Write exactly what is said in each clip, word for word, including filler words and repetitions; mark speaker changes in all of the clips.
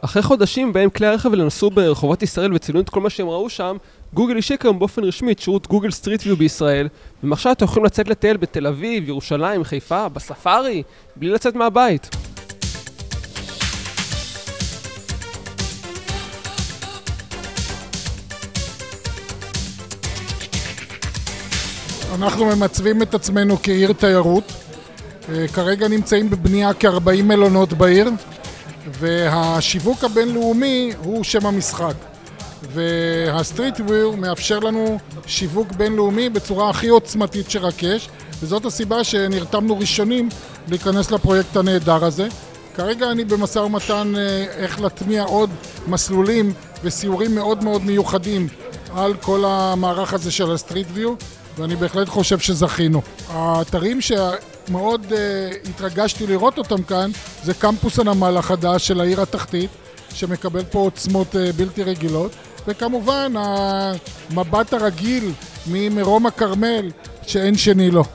Speaker 1: אחרי חודשים בהם כלי הרכב נסעו ברחובות ישראל וצילמו את כל מה שהם ראו שם, גוגל השיק היום באופן רשמי את שירות גוגל סטריט ויו בישראל, ומעכשיו אתם יכולים לצאת לטייל בתל אביב, ירושלים, חיפה, בספארי, בלי לצאת מהבית.
Speaker 2: אנחנו ממצבים את עצמנו כעיר תיירות. כרגע נמצאים בבנייה כ-ארבעים מלונות בעיר, והשיווק הבינלאומי הוא שם המשחק. והסטריט ויו מאפשר לנו שיווק בינלאומי בצורה הכי עוצמתית שרק יש, וזאת הסיבה שנרתמנו ראשונים להיכנס לפרויקט הנהדר הזה. כרגע אני במשא ומתן איך להטמיע עוד מסלולים וסיורים מאוד מאוד מיוחדים על כל המערך הזה של הסטריט ויו, ואני בהחלט חושב שזכינו. האתרים שמאוד uh, התרגשתי לראות אותם כאן זה קמפוס הנמל החדש של העיר התחתית, שמקבל פה עוצמות uh, בלתי רגילות, וכמובן המבט הרגיל ממרום הכרמל שאין שני לו.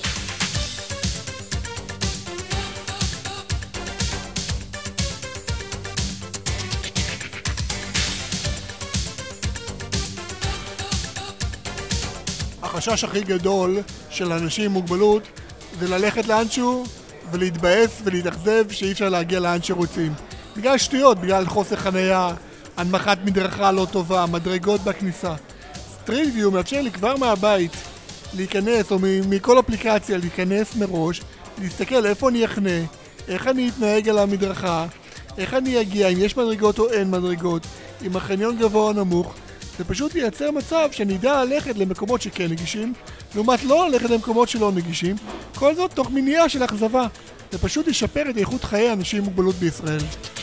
Speaker 3: החשש הכי גדול של אנשים עם מוגבלות זה ללכת לאנשהו ולהתבאס ולהתאכזב שאי אפשר להגיע לאן שרוצים. בגלל שטויות, בגלל חוסר חנייה, הנמכת מדרכה לא טובה, מדרגות בכניסה. סטריט ויו מאפשר לי כבר מהבית להיכנס, או מכל אפליקציה להיכנס מראש, להסתכל איפה אני אחנה, איך אני אתנהג על המדרכה, איך אני אגיע, אם יש מדרגות או אין מדרגות, אם החניון גבוה או נמוך. זה פשוט ייצר מצב שנדע ללכת למקומות שכן נגישים, לעומת לא ללכת למקומות שלא נגישים, כל זאת תוך מניעה של אכזבה. זה פשוט ישפר את איכות חיי אנשים עם מוגבלות בישראל.